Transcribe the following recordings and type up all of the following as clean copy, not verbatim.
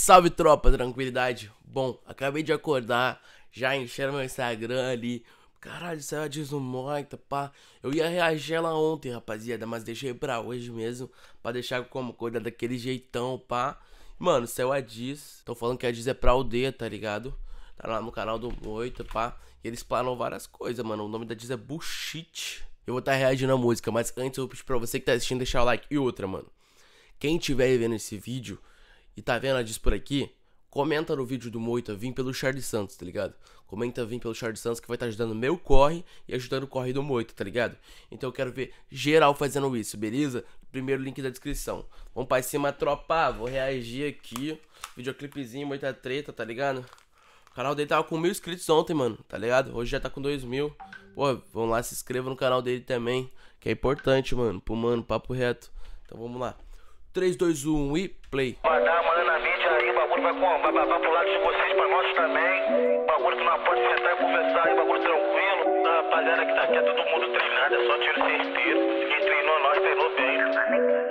Salve tropa, tranquilidade. Bom, acabei de acordar, já encheram meu Instagram ali. Caralho, saiu a diz no Moita, pá. Eu ia reagir ela ontem, rapaziada, mas deixei pra hoje mesmo, pra deixar como coisa daquele jeitão, pá. Mano, saiu a diz. Tô falando que a diz é pra aldeia, tá ligado? Tá lá no canal do Moita, pá. E eles planam várias coisas, mano. O nome da diz é Bullshit. Eu vou estar reagindo à música, mas antes eu vou pedir pra você que tá assistindo deixar o like. E outra, mano, quem tiver vendo esse vídeo e tá vendo a diz por aqui, comenta no vídeo do Moita vim pelo Charles Santos, tá ligado? Comenta vim pelo Charles Santos que vai estar ajudando meu corre e ajudando o corre do Moita, tá ligado? Então eu quero ver geral fazendo isso, beleza? Primeiro link da descrição. Vamos pra cima, tropa. Vou reagir aqui. Videoclipezinho, Moita Treta, tá ligado? O canal dele tava com 1000 inscritos ontem, mano, tá ligado? Hoje já tá com 2000. Pô, vamos lá, se inscreva no canal dele também, que é importante, mano, pro mano, papo reto. Então vamos lá. 3, 2, 1 e play. Manda na mídia aí, o bagulho vai pro lado de vocês, pra nós também. O bagulho tu não pode sentar e conversar aí, bagulho tranquilo. A rapaziada que tá aqui é todo mundo treinado, é só tiro sem respiro. Quem treinou nós, treinou bem.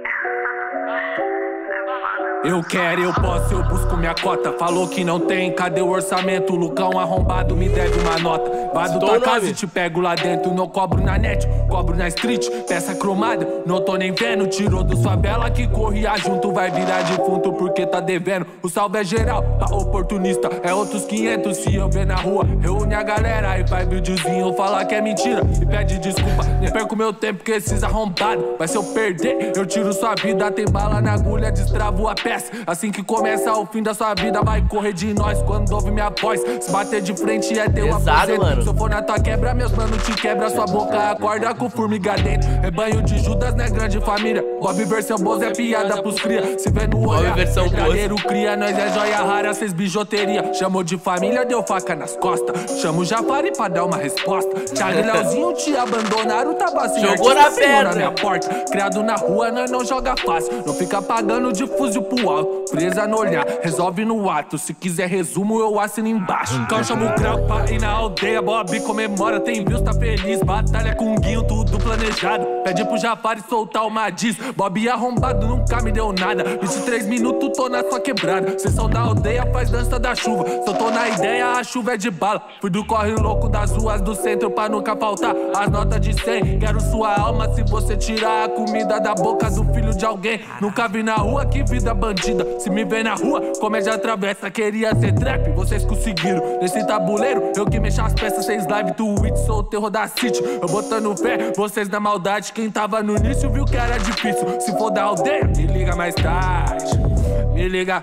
Eu quero, eu posso, eu busco minha cota. Falou que não tem, cadê o orçamento? O Lucão arrombado me deve uma nota. Vado tua casa e te pego lá dentro. Não cobro na net, cobro na street. Peça cromada, não tô nem vendo. Tirou do favela que corria junto. Vai virar defunto porque tá devendo. O salve é geral, pra oportunista é outros 500. Se eu ver na rua, reúne a galera e faz videozinho falar que é mentira e pede desculpa. Nem perco meu tempo que esses arrombados. Mas se eu perder, eu tiro sua vida. Tem bala na agulha, destravo a peça. Assim que começa o fim da sua vida, vai correr de nós quando ouve minha voz. Se bater de frente é teu aposento. Se eu for na tua quebra, meus mano te quebra. Sua boca acorda com formiga dentro. Rebanho de Judas, né, grande família. Bob versão Bozo é piada pros cria. Se vê no olhar, verdadeiro cria. Nós é joia rara, cês bijuteria. Chamou de família, deu faca nas costas. Chama o Jafari pra dar uma resposta. Thiago e Leozinho te abandonaram, tá bacia. Jogou na pedra. Na minha porta. Criado na rua, nós não joga fácil. Não fica pagando de fuzil pro alto. Presa no olhar, resolve no ato. Se quiser resumo, eu assino embaixo. Então chama o crau pra ir na aldeia. Bob comemora, tem views, tá feliz. Batalha com o Guinho, tudo planejado. Pede pro Jafari soltar uma diz. Bob arrombado nunca me deu nada. 23 minutos, tô na sua quebrada. Cês são da aldeia, faz dança da chuva. Se eu tô na ideia, a chuva é de bala. Fui do corre louco das ruas do centro pra nunca faltar as notas de 100. Quero sua alma se você tirar a comida da boca do filho de alguém. Nunca vi na rua, que vida bandida. Se me vê na rua, comédia atravessa. Queria ser trap, vocês conseguiram. Nesse tabuleiro, eu que mexo as peças. 6 live, Twitch, sou o terror da city. Eu botando fé, vocês na maldade. Quem tava no início viu que era difícil. Se for da aldeia, me liga mais tarde. Me liga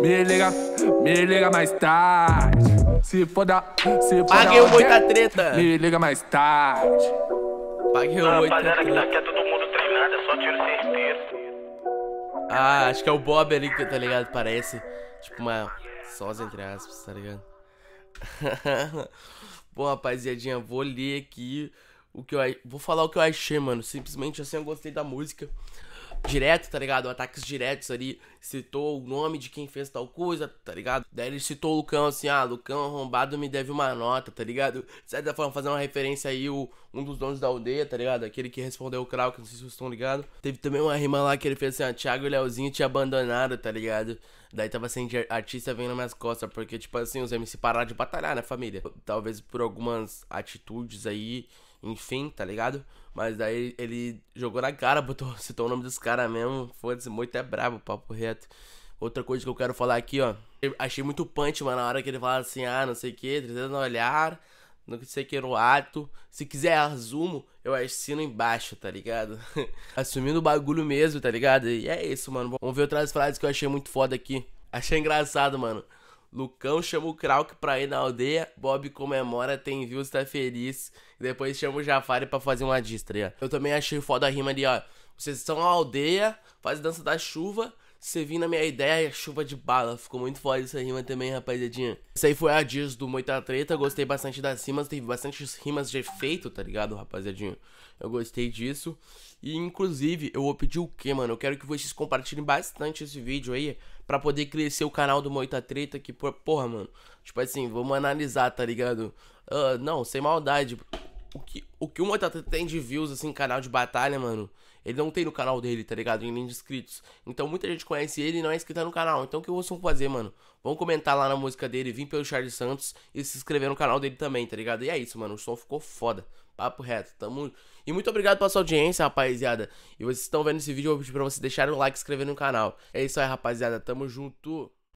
mais tarde. Se for da Paguei o Moita aldeia, Treta. me liga mais tarde. Paguei o A Moita rapaziada que tá Treta. aqui é todo mundo treinado, é só tiro sem respiro. Ah, acho que é o Bob ali que tá ligado, parece tipo uma sósia entre aspas, tá ligado? Bom, rapaziadinha, vou ler aqui o que vou falar o que eu achei, mano. Simplesmente assim, eu gostei da música. Direto, tá ligado? Ataques diretos ali. Citou o nome de quem fez tal coisa, tá ligado? Daí ele citou o Lucão assim, Lucão arrombado me deve uma nota, tá ligado? De certa forma, fazendo uma referência aí, um dos donos da aldeia, tá ligado? Aquele que respondeu o Krau, que não sei se vocês estão ligados. Teve também uma rima lá que ele fez assim, Thiago e Leozinho te abandonaram, tá ligado? Daí tava sem artista vendo nas minhas costas, porque tipo assim, os MC pararam de batalhar, né, família? Talvez por algumas atitudes aí, enfim, tá ligado? Mas daí ele jogou na cara, citou o nome dos caras mesmo. Foda-se, Moita é brabo, papo reto. Outra coisa que eu quero falar aqui, ó. Eu achei muito punch, mano, na hora que ele fala assim, não sei o que, 300 no olhar, não sei o que no ato. Se quiser resumo, eu assino embaixo, tá ligado? Assumindo o bagulho mesmo, tá ligado? E é isso, mano. Vamos ver outras frases que eu achei muito foda aqui. Achei engraçado, mano. Lucão chama o Krauk pra ir na aldeia. Bob comemora, tem views, tá feliz. E depois chama o Jafari pra fazer uma distria. Eu também achei foda a rima ali, ó. Vocês são a aldeia, faz dança da chuva. Você vir na minha ideia, chuva de bala. Ficou muito foda essa rima também, rapaziadinha. Essa aí foi a diz do Moita Treta. Gostei bastante das rimas. Teve bastante rimas de efeito, tá ligado, rapaziadinha? Eu gostei disso. E inclusive, eu vou pedir o que, mano? Eu quero que vocês compartilhem bastante esse vídeo aí, pra poder crescer o canal do Moita Treta. Que, porra, mano, tipo assim, vamos analisar, tá ligado? Não, sem maldade. O que o Moita Treta tem de views, assim, canal de batalha, mano, Ele não tem no canal dele, tá ligado? Em nem de inscritos. Então muita gente conhece ele e não é inscrita no canal. Então o que vocês vão fazer, mano? Vão comentar lá na música dele, vir pelo Charles Santos e se inscrever no canal dele também, tá ligado? E é isso, mano. O som ficou foda. Papo reto. Tamo... E muito obrigado pela sua audiência, rapaziada. E vocês estão vendo esse vídeo, eu vou pedir pra vocês deixarem o like e se inscrever no canal. É isso aí, rapaziada. Tamo junto.